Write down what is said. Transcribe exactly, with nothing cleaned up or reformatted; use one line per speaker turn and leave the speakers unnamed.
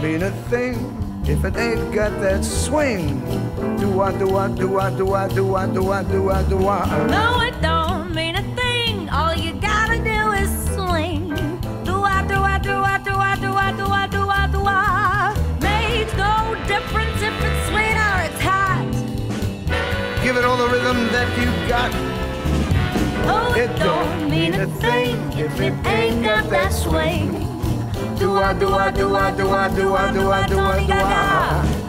mean a thing if it ain't got that swing. Do-wah, do-wah, do-wah, do-wah, do-wah, do-wah, do-wah, do-wah.
No, it don't mean a thing. All you gotta do is swing. Do-wah, do-wah, do-wah, do-wah, do-wah, do-wah, do-wah, do-wah. Makes no difference if it's sweet or it's hot.
Give it all the rhythm that you got.
Oh, it, it don't mean a thing if it ain't got that swing. Do-wah, do-wah, do-wah, do-wah, do-wah, do-wah, do-wah, do-wah.